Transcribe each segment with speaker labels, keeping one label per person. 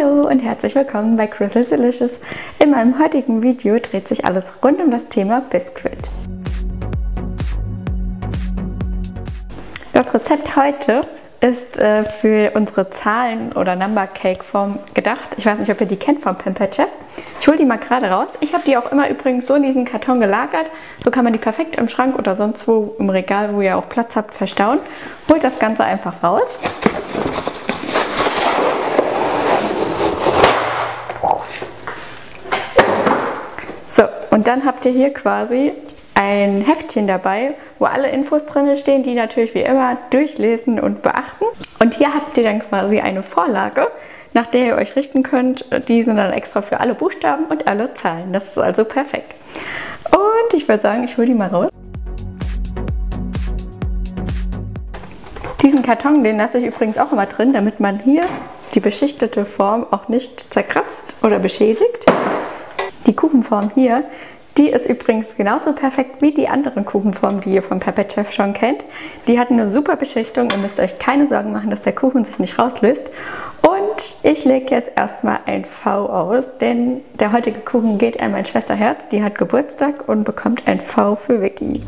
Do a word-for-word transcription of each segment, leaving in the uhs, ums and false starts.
Speaker 1: Hallo und herzlich willkommen bei Crystal Delicious. In meinem heutigen Video dreht sich alles rund um das Thema Biskuit. Das Rezept heute ist äh, für unsere Zahlen- oder Number Cake Form gedacht. Ich weiß nicht, ob ihr die kennt vom Pampered Chef. Ich hole die mal gerade raus. Ich habe die auch immer übrigens so in diesen Karton gelagert. So kann man die perfekt im Schrank oder sonst wo im Regal, wo ihr auch Platz habt, verstauen. Holt das Ganze einfach raus. So, und dann habt ihr hier quasi ein Heftchen dabei, wo alle Infos drin stehen, die natürlich wie immer durchlesen und beachten. Und hier habt ihr dann quasi eine Vorlage, nach der ihr euch richten könnt. Die sind dann extra für alle Buchstaben und alle Zahlen. Das ist also perfekt. Und ich würde sagen, ich hole die mal raus. Diesen Karton, den lasse ich übrigens auch immer drin, damit man hier die beschichtete Form auch nicht zerkratzt oder beschädigt. Die Kuchenform hier, die ist übrigens genauso perfekt wie die anderen Kuchenformen, die ihr vom Pampered Chef schon kennt. Die hat eine super Beschichtung, ihr müsst euch keine Sorgen machen, dass der Kuchen sich nicht rauslöst. Und ich lege jetzt erstmal ein V aus, denn der heutige Kuchen geht an mein Schwesterherz, die hat Geburtstag und bekommt ein V für Vicky.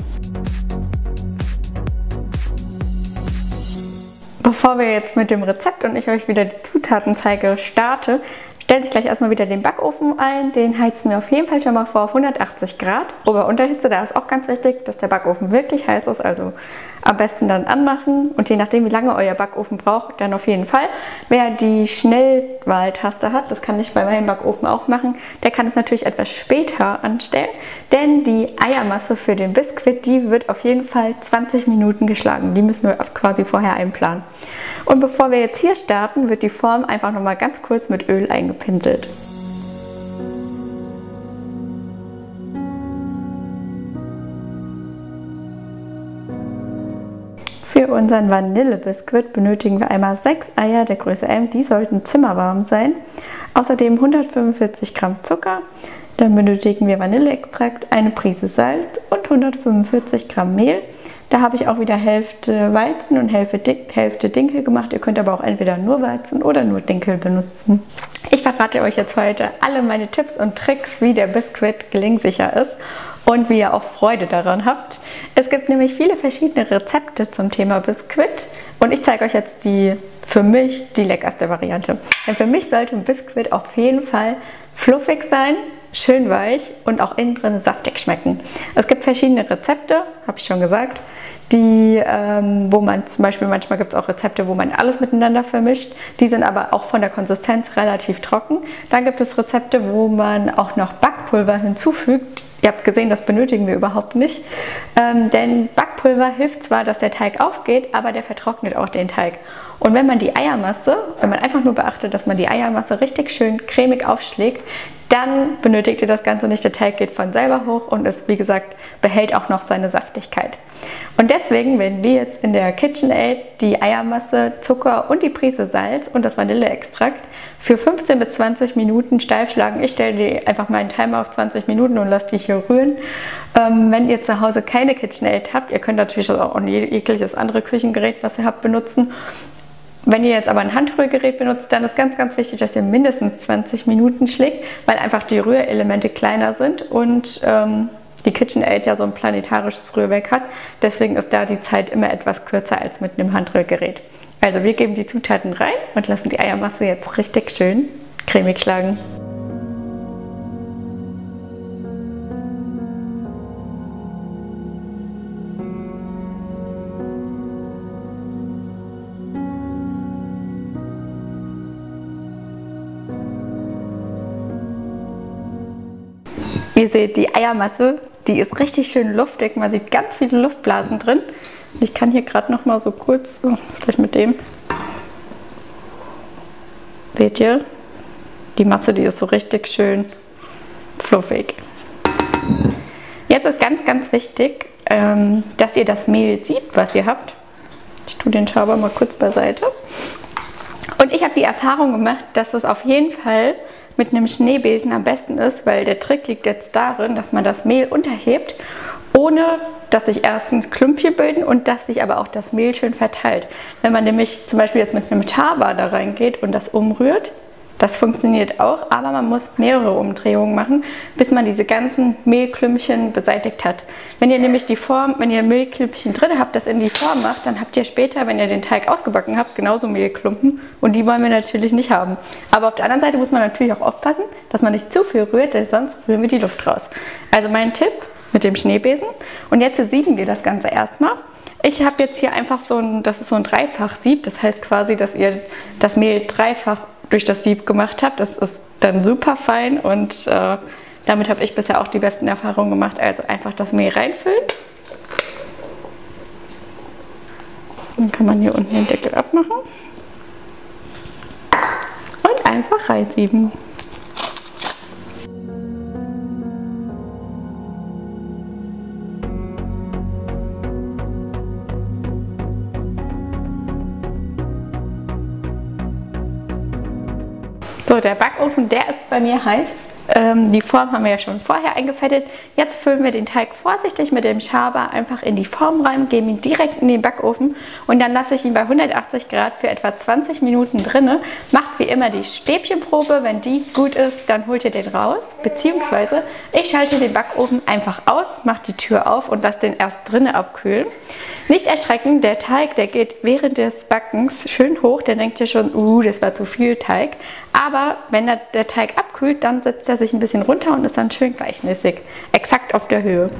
Speaker 1: Bevor wir jetzt mit dem Rezept und ich euch wieder die Zutaten zeige, starte, stelle ich gleich erstmal wieder den Backofen ein. Den heizen wir auf jeden Fall schon mal vor auf hundertachtzig Grad. Ober-Unterhitze, da ist auch ganz wichtig, dass der Backofen wirklich heiß ist. Also am besten dann anmachen und je nachdem, wie lange euer Backofen braucht, dann auf jeden Fall. Wer die Schnellwahltaste hat, das kann ich bei meinem Backofen auch machen, der kann es natürlich etwas später anstellen. Denn die Eiermasse für den Biskuit, die wird auf jeden Fall zwanzig Minuten geschlagen. Die müssen wir quasi vorher einplanen. Und bevor wir jetzt hier starten, wird die Form einfach nochmal ganz kurz mit Öl eingepinselt. Für unseren Vanillebiskuit benötigen wir einmal sechs Eier der Größe M, die sollten zimmerwarm sein. Außerdem hundertfünfundvierzig Gramm Zucker, dann benötigen wir Vanilleextrakt, eine Prise Salz und hundertfünfundvierzig Gramm Mehl. Da habe ich auch wieder Hälfte Weizen und Hälfte Dinkel gemacht. Ihr könnt aber auch entweder nur Weizen oder nur Dinkel benutzen. Ich verrate euch jetzt heute alle meine Tipps und Tricks, wie der Biskuit gelingsicher ist und wie ihr auch Freude daran habt. Es gibt nämlich viele verschiedene Rezepte zum Thema Biskuit und ich zeige euch jetzt die für mich die leckerste Variante. Denn für mich sollte ein Biskuit auf jeden Fall fluffig sein, schön weich und auch innen drin saftig schmecken. Es gibt verschiedene Rezepte, habe ich schon gesagt, die, ähm, wo man zum Beispiel, manchmal gibt es auch Rezepte, wo man alles miteinander vermischt. Die sind aber auch von der Konsistenz relativ trocken. Dann gibt es Rezepte, wo man auch noch Backpulver hinzufügt. Ihr habt gesehen, das benötigen wir überhaupt nicht. Ähm, denn Backpulver hilft zwar, dass der Teig aufgeht, aber der vertrocknet auch den Teig. Und wenn man die Eiermasse, wenn man einfach nur beachtet, dass man die Eiermasse richtig schön cremig aufschlägt, dann benötigt ihr das Ganze nicht. Der Teig geht von selber hoch und es, wie gesagt, behält auch noch seine Saftigkeit. Und deswegen werden wir jetzt in der KitchenAid die Eiermasse, Zucker und die Prise Salz und das Vanilleextrakt für fünfzehn bis zwanzig Minuten steif schlagen. Ich stelle die einfach mal einen Timer auf zwanzig Minuten und lasse die hier rühren. Ähm, wenn ihr zu Hause keine KitchenAid habt, ihr könnt natürlich auch ein jegliches andere Küchengerät, was ihr habt, benutzen. Wenn ihr jetzt aber ein Handrührgerät benutzt, dann ist ganz, ganz wichtig, dass ihr mindestens zwanzig Minuten schlägt, weil einfach die Rührelemente kleiner sind und ähm, die KitchenAid ja so ein planetarisches Rührwerk hat. Deswegen ist da die Zeit immer etwas kürzer als mit einem Handrührgerät. Also wir geben die Zutaten rein und lassen die Eiermasse jetzt richtig schön cremig schlagen. Ihr seht, die Eiermasse, die ist richtig schön luftig. Man sieht ganz viele Luftblasen drin. Ich kann hier gerade noch mal so kurz, so, vielleicht mit dem, seht ihr, die Masse, die ist so richtig schön fluffig. Jetzt ist ganz, ganz wichtig, ähm, dass ihr das Mehl sieht, was ihr habt. Ich tue den Schaber mal kurz beiseite. Und ich habe die Erfahrung gemacht, dass es auf jeden Fall mit einem Schneebesen am besten ist, weil der Trick liegt jetzt darin, dass man das Mehl unterhebt, ohne dass sich erstens Klümpchen bilden und dass sich aber auch das Mehl schön verteilt. Wenn man nämlich zum Beispiel jetzt mit einem Tava da reingeht und das umrührt, Das funktioniert auch, aber man muss mehrere Umdrehungen machen, bis man diese ganzen Mehlklümpchen beseitigt hat. Wenn ihr nämlich die Form, wenn ihr Mehlklümpchen drin habt, das in die Form macht, dann habt ihr später, wenn ihr den Teig ausgebacken habt, genauso Mehlklumpen und die wollen wir natürlich nicht haben. Aber auf der anderen Seite muss man natürlich auch aufpassen, dass man nicht zu viel rührt, denn sonst rühren wir die Luft raus. Also mein Tipp mit dem Schneebesen. Und jetzt sieben wir das Ganze erstmal. Ich habe jetzt hier einfach so ein, das ist so ein Dreifach-Sieb, das heißt quasi, dass ihr das Mehl dreifach durch das Sieb gemacht habt. Das ist dann super fein und äh, damit habe ich bisher auch die besten Erfahrungen gemacht. Also einfach das Mehl reinfüllen. Dann kann man hier unten den Deckel abmachen und einfach reinsieben. So, der Backofen, der ist bei mir heiß. Ähm, die Form haben wir ja schon vorher eingefettet. Jetzt füllen wir den Teig vorsichtig mit dem Schaber einfach in die Form rein, geben ihn direkt in den Backofen und dann lasse ich ihn bei hundertachtzig Grad für etwa zwanzig Minuten drinne. Macht wie immer die Stäbchenprobe, wenn die gut ist, dann holt ihr den raus. Beziehungsweise ich schalte den Backofen einfach aus, mache die Tür auf und lasse den erst drinnen abkühlen. Nicht erschrecken, der Teig, der geht während des Backens schön hoch, dann denkt ihr schon, uh, das war zu viel Teig. Aber wenn der, der Teig abkühlt, dann setzt er sich ein bisschen runter und ist dann schön gleichmäßig, exakt auf der Höhe.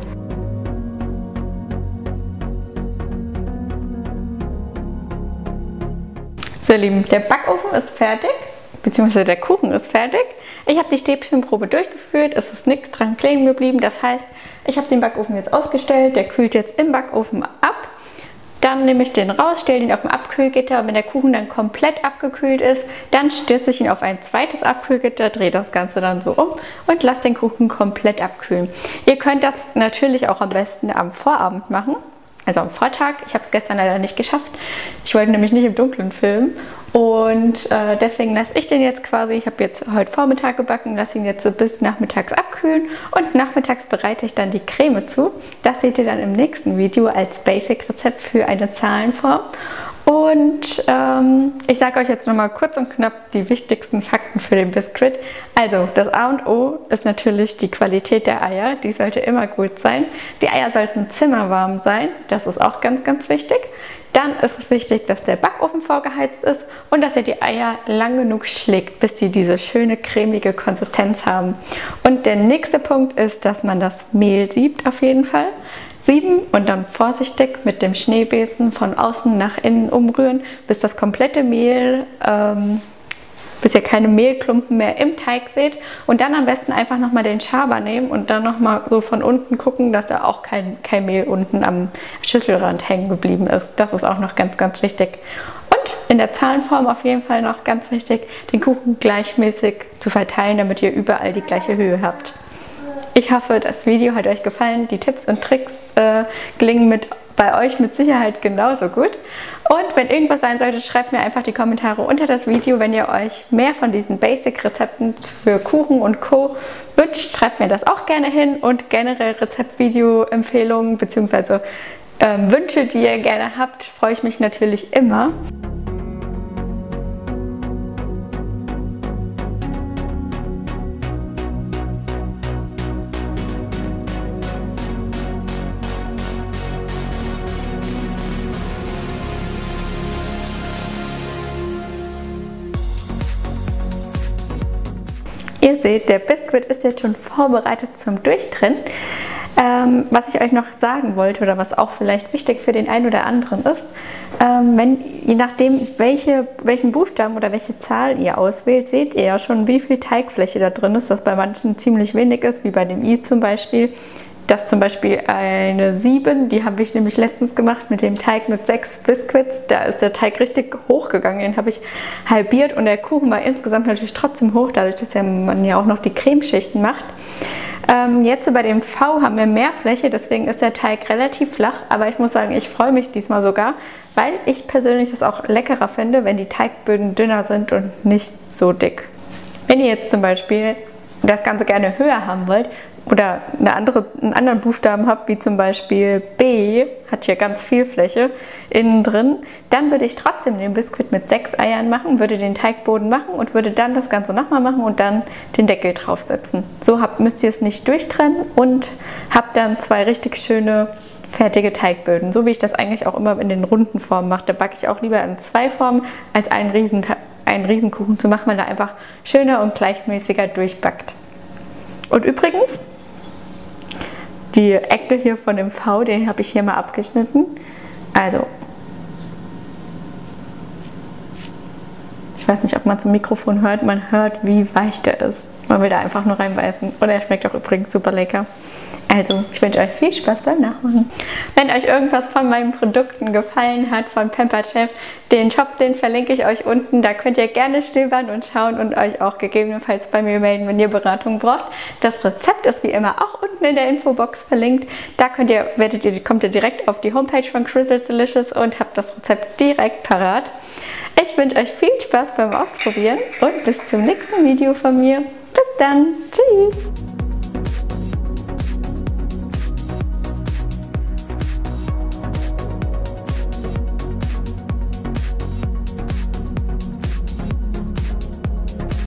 Speaker 1: So ihr Lieben, der Backofen ist fertig, beziehungsweise der Kuchen ist fertig. Ich habe die Stäbchenprobe durchgeführt, es ist nichts dran kleben geblieben. Das heißt, ich habe den Backofen jetzt ausgestellt, der kühlt jetzt im Backofen ab. Dann nehme ich den raus, stelle ihn auf dem Abkühlgitter und wenn der Kuchen dann komplett abgekühlt ist, dann stürze ich ihn auf ein zweites Abkühlgitter, drehe das Ganze dann so um und lasse den Kuchen komplett abkühlen. Ihr könnt das natürlich auch am besten am Vorabend machen, also am Vortag. Ich habe es gestern leider nicht geschafft. Ich wollte nämlich nicht im Dunkeln filmen und äh, deswegen lasse ich den jetzt quasi, ich habe jetzt heute Vormittag gebacken, lasse ihn jetzt so bis nachmittags abkühlen und nachmittags bereite ich dann die Creme zu. Das seht ihr dann im nächsten Video als Basic-Rezept für eine Zahlenform. Und ähm, ich sage euch jetzt nochmal kurz und knapp die wichtigsten Fakten für den Biskuit. Also das A und O ist natürlich die Qualität der Eier, die sollte immer gut sein. Die Eier sollten zimmerwarm sein, das ist auch ganz, ganz wichtig. Dann ist es wichtig, dass der Backofen vorgeheizt ist und dass ihr die Eier lang genug schlägt, bis sie diese schöne cremige Konsistenz haben. Und der nächste Punkt ist, dass man das Mehl siebt auf jeden Fall. Sieben und dann vorsichtig mit dem Schneebesen von außen nach innen umrühren, bis das komplette Mehl, ähm, bis ihr keine Mehlklumpen mehr im Teig seht. Und dann am besten einfach nochmal den Schaber nehmen und dann nochmal so von unten gucken, dass da auch kein, kein Mehl unten am Schüsselrand hängen geblieben ist. Das ist auch noch ganz, ganz wichtig. Und in der Zahlenform auf jeden Fall noch ganz wichtig, den Kuchen gleichmäßig zu verteilen, damit ihr überall die gleiche Höhe habt. Ich hoffe, das Video hat euch gefallen. Die Tipps und Tricks äh, gelingen mit, bei euch mit Sicherheit genauso gut. Und wenn irgendwas sein sollte, schreibt mir einfach die Kommentare unter das Video. Wenn ihr euch mehr von diesen Basic-Rezepten für Kuchen und Co. wünscht, schreibt mir das auch gerne hin. Und generell Rezeptvideo-Empfehlungen bzw. Ähm, Wünsche, die ihr gerne habt, freue ich mich natürlich immer. Ihr seht, der Biskuit ist jetzt schon vorbereitet zum Durchtrennen. Ähm, was ich euch noch sagen wollte oder was auch vielleicht wichtig für den einen oder anderen ist, ähm, wenn, je nachdem, welche, welchen Buchstaben oder welche Zahl ihr auswählt, seht ihr ja schon, wie viel Teigfläche da drin ist, das bei manchen ziemlich wenig ist, wie bei dem I zum Beispiel. Das zum Beispiel eine sieben, die habe ich nämlich letztens gemacht mit dem Teig mit sechs Biskuits. Da ist der Teig richtig hochgegangen, den habe ich halbiert und der Kuchen war insgesamt natürlich trotzdem hoch, dadurch, dass ja man ja auch noch die Cremeschichten macht. Ähm, jetzt bei dem V haben wir mehr Fläche, deswegen ist der Teig relativ flach, aber ich muss sagen, ich freue mich diesmal sogar, weil ich persönlich es auch leckerer finde, wenn die Teigböden dünner sind und nicht so dick. Wenn ihr jetzt zum Beispiel das Ganze gerne höher haben wollt, oder eine andere, einen anderen Buchstaben habe, wie zum Beispiel B, hat hier ganz viel Fläche innen drin, dann würde ich trotzdem den Biskuit mit sechs Eiern machen, würde den Teigboden machen und würde dann das Ganze nochmal machen und dann den Deckel draufsetzen. So habt, müsst ihr es nicht durchtrennen und habt dann zwei richtig schöne fertige Teigböden, so wie ich das eigentlich auch immer in den runden Formen mache. Da backe ich auch lieber in zwei Formen, als einen, Riesen, einen Riesenkuchen zu machen, weil er einfach schöner und gleichmäßiger durchbackt. Und übrigens, die Ecke hier von dem V, den habe ich hier mal abgeschnitten. Also, ich weiß nicht, ob man zum Mikrofon hört, man hört, wie weich der ist. Man will da einfach nur reinbeißen. Und er schmeckt auch übrigens super lecker. Also, ich wünsche euch viel Spaß beim Nachmachen. Wenn euch irgendwas von meinen Produkten gefallen hat, von Pampered Chef, den Shop, den verlinke ich euch unten. Da könnt ihr gerne stöbern und schauen und euch auch gegebenenfalls bei mir melden, wenn ihr Beratung braucht. Das Rezept ist wie immer auch unten in der Infobox verlinkt. Da könnt ihr, werdet ihr, kommt ihr direkt auf die Homepage von Crizzles Delicious und habt das Rezept direkt parat. Ich wünsche euch viel Spaß beim Ausprobieren und bis zum nächsten Video von mir. Bis dann. Tschüss.